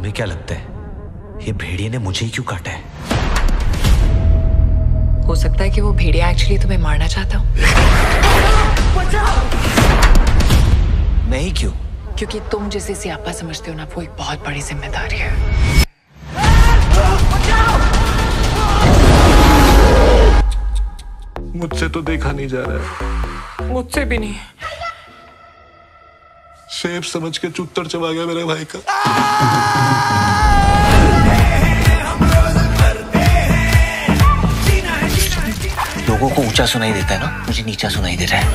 तुम्हें क्या लगता है ये भेड़िए ने मुझे ही क्यों काटा है? हो सकता है कि वो भेड़िया एक्चुअली तुम्हें मारना चाहता हो। नहीं, क्यों? क्योंकि तुम जिसे सियापा समझते हो ना, वो एक बहुत बड़ी जिम्मेदारी है। मुझसे तो देखा नहीं जा रहा है। मुझसे भी नहीं। शेप समझ के चुत्तर चबा गया मेरे भाई का। लोगों को ऊंचा सुनाई देता है ना, मुझे नीचा सुनाई दे रहा है।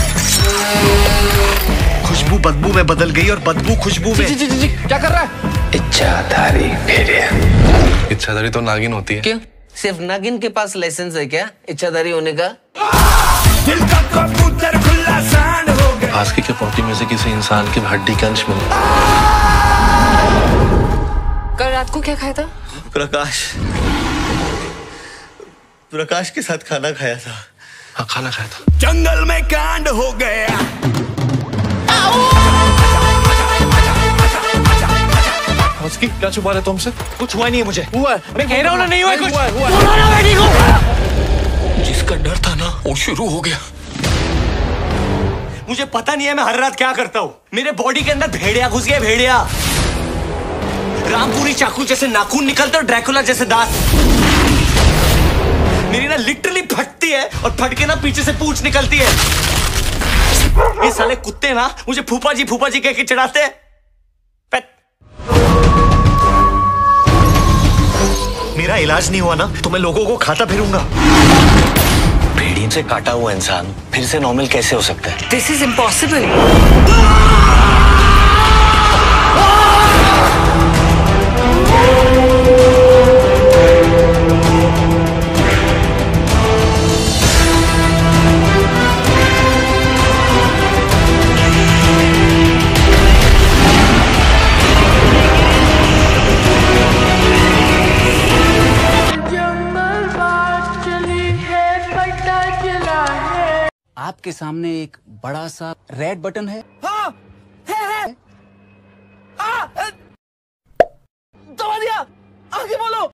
खुशबू बदबू में बदल गई और बदबू खुशबू में। जी, क्या कर रहा है? इच्छाधारी भेड़िया। इच्छाधारी तो नागिन होती है। क्यों? सिर्फ नागिन के पास लाइसेंस है क्या इच्छाधारी होने का? दिल का कबूतर खुला सांड हो गया। आस्की के पॉटी में से किसी इंसान की हड्डी का अंश मिला। कल रात को क्या खाया था? प्रकाश के साथ खाना खाया था। हाँ, खाना खाया था। जंगल में कांड हो गया। आस्की, क्या छुपा रहे तुमसे? कुछ हुआ नहीं है मुझे। हुआ है। मैं कह रहा हूँ ना, नहीं हुआ है कुछ। जिसका डर था ना वो शुरू हो गया। मुझे पता नहीं है मैं हर रात क्या करता हूँ। मेरे बॉडी के अंदर भेड़िया घुस गया। भेड़िया रामपुरी चाकू जैसे नाखून निकलते और ड्रैकुला जैसे दांत। मेरी ना लिटरली फटती है और फट के ना पीछे से पूंछ निकलती है। ये साले कुत्ते ना मुझे फूफा जी कह के चिढ़ाते हैं। मेरा इलाज नहीं हुआ ना तो मैं लोगों को खाता फिरूंगा। भेड़िए से काटा हुआ इंसान फिर से नॉर्मल कैसे हो सकता है? This is impossible. आपके सामने एक बड़ा सा रेड बटन है। हाँ, है। दबा दिया। आगे बोलो।